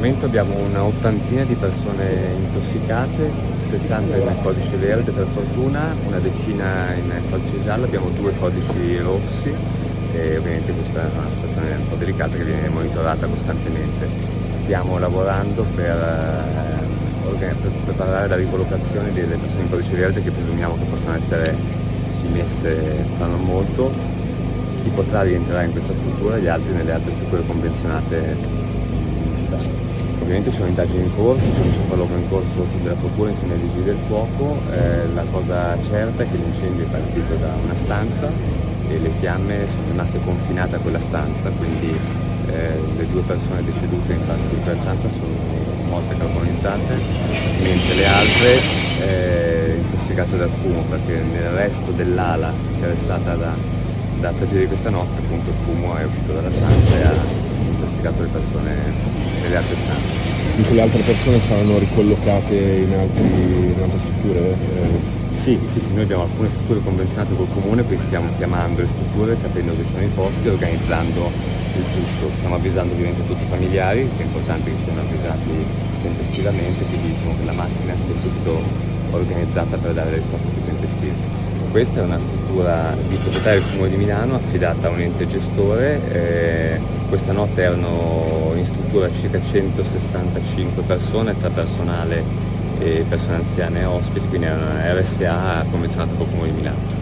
momento abbiamo una ottantina di persone intossicate, 60 nel codice verde per fortuna, una decina in codice giallo, abbiamo 2 codici rossi e ovviamente questa è una situazione un po' delicata che viene monitorata costantemente. Stiamo lavorando per preparare la ricollocazione delle persone in codice verde che presumiamo che possano essere dimesse tra non molto. Chi potrà rientrare in questa struttura e gli altri nelle altre strutture convenzionate in città. Ovviamente ci sono indagini in corso, c'è un sopralluogo in corso della procura insieme ai vigili del fuoco. La cosa certa è che l'incendio è partito da una stanza e le fiamme sono rimaste confinate a quella stanza, quindi le 2 persone decedute infatti in quella stanza sono morte carbonizzate, mentre le altre intossicate dal fumo, perché nel resto dell'ala interessata da tragedia di questa notte appunto il fumo è uscito dalla stanza e ha intossicato le persone nelle altre stanze. Quindi le altre persone saranno ricollocate in altre strutture? Sì, noi abbiamo alcune strutture convenzionate col comune, quindi stiamo chiamando le strutture, capendo che sono i posti e organizzando il tutto. Stiamo avvisando ovviamente tutti i familiari, che è importante che siano avvisati tempestivamente, quindi diciamo che la macchina sia subito organizzata per dare le risposte più tempestive. Questa è una struttura di proprietà del Comune di Milano affidata a un ente gestore. Questa notte erano in struttura circa 165 persone tra personale e persone anziane e ospiti, quindi è una RSA convenzionata col Comune di Milano.